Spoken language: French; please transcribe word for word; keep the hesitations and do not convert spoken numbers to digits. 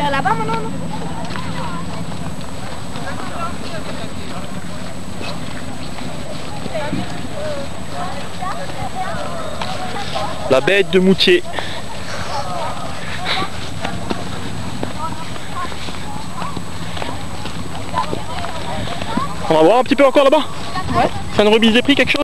Vers là-bas maintenant, non? La bête de Moutier. On va voir un petit peu encore là-bas. Ouais. C'est une remise des prix, quelque chose?